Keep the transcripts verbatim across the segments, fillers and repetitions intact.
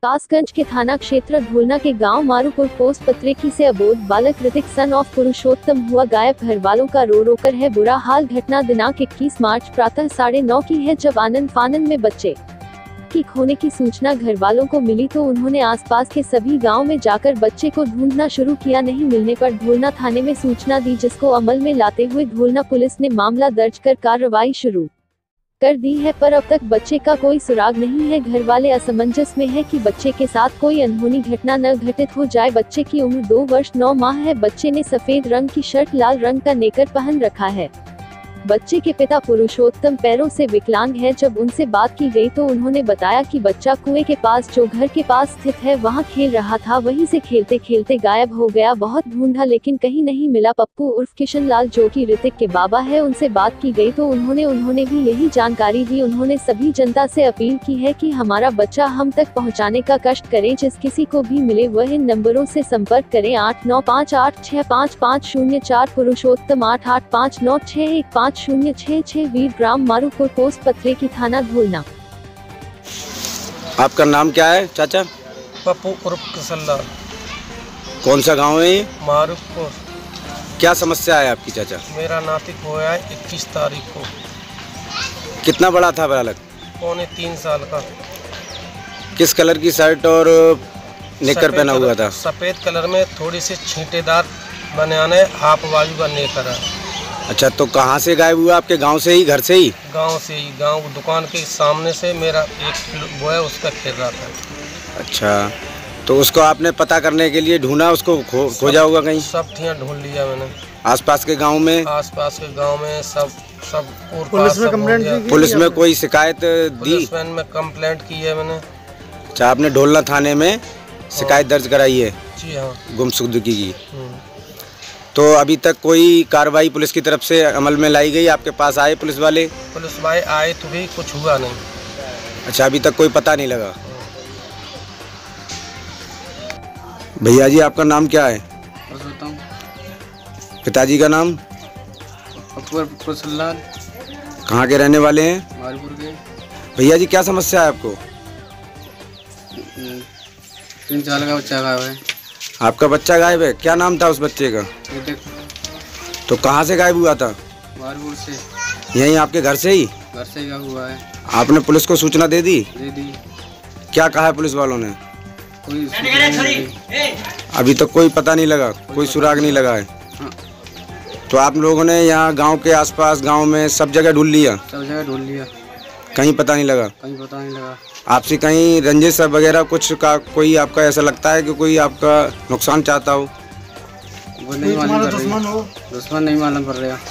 कासगंज के थाना क्षेत्र ढोलना के गांव मारूपुर पोस्ट पत्रेखी से अबोध बालक ऋतिक सन ऑफ पुरुषोत्तम हुआ गायब। घर वालों का रो रो कर है बुरा हाल। घटना दिनांक इक्कीस मार्च प्रातः साढ़े नौ की है, जब आनंद फानन में बच्चे की खोने की सूचना घर वालों को मिली तो उन्होंने आसपास के सभी गांव में जाकर बच्चे को ढूंढना शुरू किया। नहीं मिलने पर ढोलना थाने में सूचना दी, जिसको अमल में लाते हुए ढोलना पुलिस ने मामला दर्ज कर कार्रवाई शुरू कर दी है, पर अब तक बच्चे का कोई सुराग नहीं है। घर वाले असमंजस में है कि बच्चे के साथ कोई अनहोनी घटना न घटित हो जाए। बच्चे की उम्र दो वर्ष नौ माह है। बच्चे ने सफेद रंग की शर्ट, लाल रंग का नेकर पहन रखा है। बच्चे के पिता पुरुषोत्तम पैरों से विकलांग है। जब उनसे बात की गई तो उन्होंने बताया कि बच्चा कुएं के पास, जो घर के पास स्थित है, वहां खेल रहा था। वहीं से खेलते खेलते गायब हो गया। बहुत ढूंढा लेकिन कहीं नहीं मिला। पप्पू उर्फ किशन लाल, जो कि ऋतिक के बाबा है, उनसे बात की गई तो उन्होंने उन्होंने भी यही जानकारी दी। उन्होंने सभी जनता से अपील की है कि हमारा बच्चा हम तक पहुँचाने का कष्ट करें। जिस किसी को भी मिले वह इन नंबरों से संपर्क करें। आठ नौ पाँच आठ छह पाँच पाँच शून्य चार, पुरुषोत्तम आठ आठ पाँच नौ छह एक पाँच शून्य छह छह, वीर ग्राम मारूपुर पोस्ट पत्रेखी थाना ढोलना। आपका नाम क्या है चाचा? पप्पू उर्फ किशन लाल। कौन सा गांव है ये? मारूपुर। क्या समस्या है आपकी चाचा? मेरा नातिक हुआ है इक्कीस तारीख को। कितना बड़ा था बालक? पौने तीन साल का। किस कलर की शर्ट और नेकर पहना हुआ था? सफेद कलर में, थोड़ी सी छींटेदार बनियाने, हाफ बाजू का नेकर है। अच्छा, तो कहाँ से गायब हुआ? आपके गांव से ही, घर से ही? गांव से ही। गांव दुकान के सामने से मेरा एक किलो वो है, उसका खेल रहा था। अच्छा, तो उसको आपने पता करने के लिए ढूंढा? उसको खो, खोजा होगा कहीं? सब ठिया ढूंढ लिया मैंने। आसपास के गांव में? आसपास के गांव में सब सब और पुलिस में कंप्लेंट की? पुलिस में कोई शिकायत दी? पुलिस में कंप्लेंट की है मैंने। अच्छा, आपने ढोलना थाने में शिकायत दर्ज कराई है? जी हाँ। गुमशुदगी की। तो अभी तक कोई कार्रवाई पुलिस की तरफ से अमल में लाई गई? आपके पास आए पुलिस वाले? पुलिस वाले आए तो भी कुछ हुआ नहीं। अच्छा, अभी तक कोई पता नहीं लगा? भैया जी, आपका नाम क्या है? पिताजी का नाम? लाल। कहाँ के रहने वाले हैं? मारूपुर के। भैया जी, क्या समस्या है आपको? तीन साल का बच्चा गायब है। आपका बच्चा गायब है? क्या नाम था उस बच्चे का? तो कहाँ से गायब हुआ था? मारूपुर से। यहीं आपके घर से ही? घर से ही हुआ है। आपने पुलिस को सूचना दे दी? दे दी। क्या कहा है पुलिस वालों ने? कोई नहीं। अभी तक कोई पता नहीं लगा, कोई सुराग नहीं लगा है? हाँ। तो आप लोगों ने यहाँ गांव के आसपास, गांव में सब जगह ढूंढ लिया? सब जगह ढूंढ लिया। कहीं पता नहीं लगा? कहीं पता नहीं लगा। आपसे कहीं रंजिश वगैरह कुछ का कोई आपका ऐसा लगता है कि कोई आपका नुकसान चाहता हो? वो नहीं मालूम कर रही। दुश्मन नहीं मालूम कर रहा।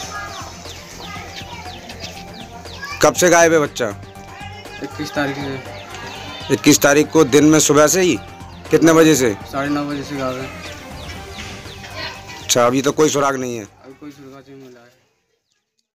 कब से गायब है बच्चा? इक्कीस तारीख से। इक्कीस तारीख को दिन में सुबह से ही? कितने बजे से? साढ़े नौ बजे से गायब है। अच्छा, अभी तो कोई सुराग नहीं है? अभी कोई सुराग नहीं मिला है।